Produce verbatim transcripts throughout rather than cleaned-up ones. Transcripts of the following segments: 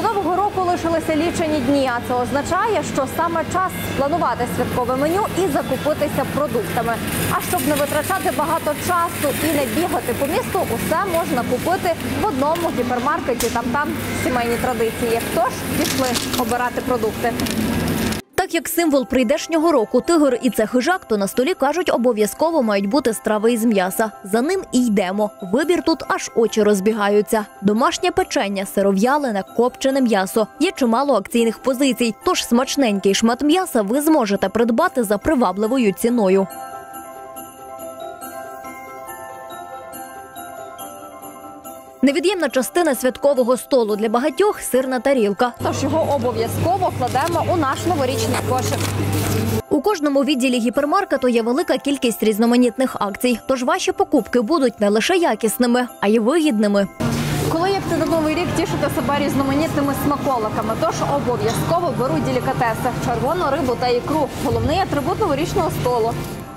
Нового року лишилися лічені дні, а це означає, що саме час планувати святкове меню і закупитися продуктами. А щоб не витрачати багато часу і не бігати по місту, усе можна купити в одному гіпермаркеті. Там-там сімейні традиції. Тож пішли обирати продукти. Так як символ прийдешнього року тигр і це хижак, то на столі, кажуть, обов'язково мають бути страви із м'яса. За ним і йдемо. Вибір тут аж очі розбігаються. Домашнє печення, сиров'ялене, копчене м'ясо. Є чимало акційних позицій, тож смачненький шмат м'яса ви зможете придбати за привабливою ціною. Невід'ємна частина святкового столу для багатьох – сирна тарілка. Тож його обов'язково кладемо у наш новорічний кошик. У кожному відділі гіпермаркету є велика кількість різноманітних акцій. Тож ваші покупки будуть не лише якісними, а й вигідними. Коли як ти на Новий рік тішите себе різноманітними смаколиками, тож обов'язково беру делікатеси – червону рибу та ікру. Головний атрибут новорічного столу.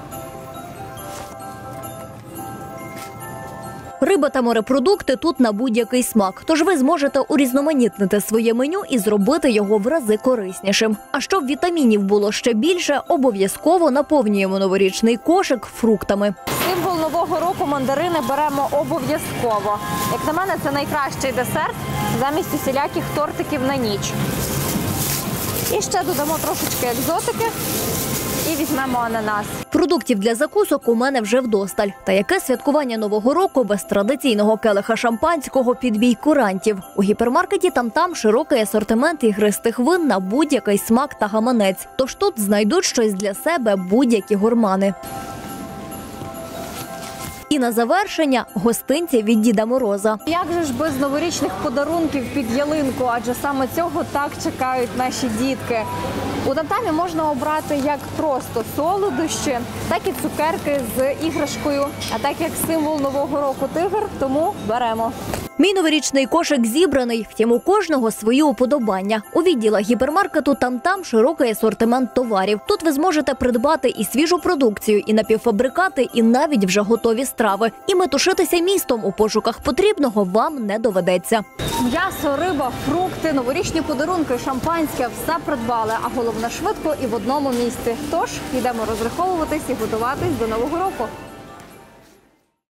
Риба та морепродукти тут на будь-який смак, тож ви зможете урізноманітнити своє меню і зробити його в рази кориснішим. А щоб вітамінів було ще більше, обов'язково наповнюємо новорічний кошик фруктами. Символ Нового року мандарини беремо обов'язково. Як на мене, це найкращий десерт замість усіляких тортиків на ніч. І ще додамо трошечки екзотики. І візьмемо ананас. Продуктів для закусок у мене вже вдосталь. Та яке святкування Нового року без традиційного келиха шампанського під бій курантів? У гіпермаркеті «Там-там» широкий асортимент ігристих вин на будь-який смак та гаманець. Тож тут знайдуть щось для себе будь-які гурмани. І на завершення – гостинці від Діда Мороза. Як же ж без новорічних подарунків під ялинку, адже саме цього так чекають наші дітки. У «Там-тамі» можна обрати як просто солодощі, так і цукерки з іграшкою. А так як символ Нового року тигр, тому беремо. Мій новорічний кошик зібраний, втім у кожного свої уподобання. У відділах гіпермаркету «Там-там» широкий асортимент товарів. Тут ви зможете придбати і свіжу продукцію, і напівфабрикати, і навіть вже готові страви. І метушитися містом у пошуках потрібного вам не доведеться. М'ясо, риба, фрукти, новорічні подарунки, шампанське – все придбали, а головне швидко і в одному місці. Тож йдемо розраховуватись і готуватись до Нового року.